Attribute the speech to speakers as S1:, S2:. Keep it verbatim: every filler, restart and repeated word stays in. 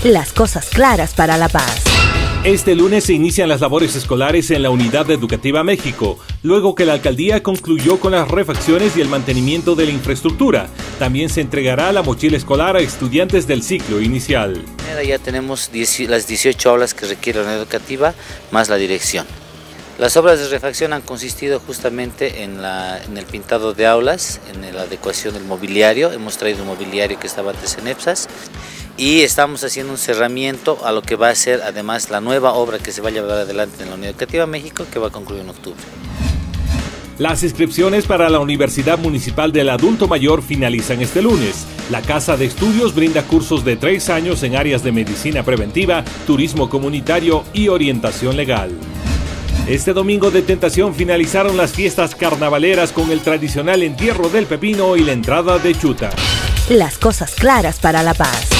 S1: Las cosas claras para la paz.
S2: Este lunes se inician las labores escolares en la Unidad Educativa México, luego que la alcaldía concluyó con las refacciones y el mantenimiento de la infraestructura. También se entregará la mochila escolar a estudiantes del ciclo inicial.
S3: Ya tenemos las dieciocho aulas que requiere la unidad educativa, más la dirección. Las obras de refacción han consistido justamente en, la, en el pintado de aulas, en la adecuación del mobiliario. Hemos traído un mobiliario que estaba antes en EPSAS y estamos haciendo un cerramiento a lo que va a ser además la nueva obra que se va a llevar adelante en la Unidad Educativa México, que va a concluir en octubre.
S2: Las inscripciones para la Universidad Municipal del Adulto Mayor finalizan este lunes. La Casa de Estudios brinda cursos de tres años en áreas de medicina preventiva, turismo comunitario y orientación legal. Este domingo de Tentación finalizaron las fiestas carnavaleras con el tradicional entierro del pepino y la entrada de chuta.
S1: Las cosas claras para la paz.